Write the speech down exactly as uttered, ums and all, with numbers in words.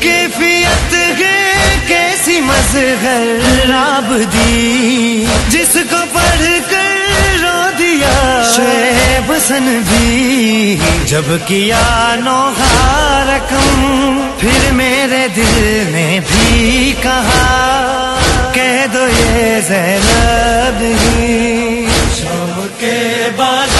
कैफियत है कैसी मज़हर आबदी, जिसको पढ़ कर रो दिया शोएब हसन भी। जब किया नोहा रकम फिर मेरे दिल ने भी कहा, कह दो ये ज़ैनब ही। शाम के बाद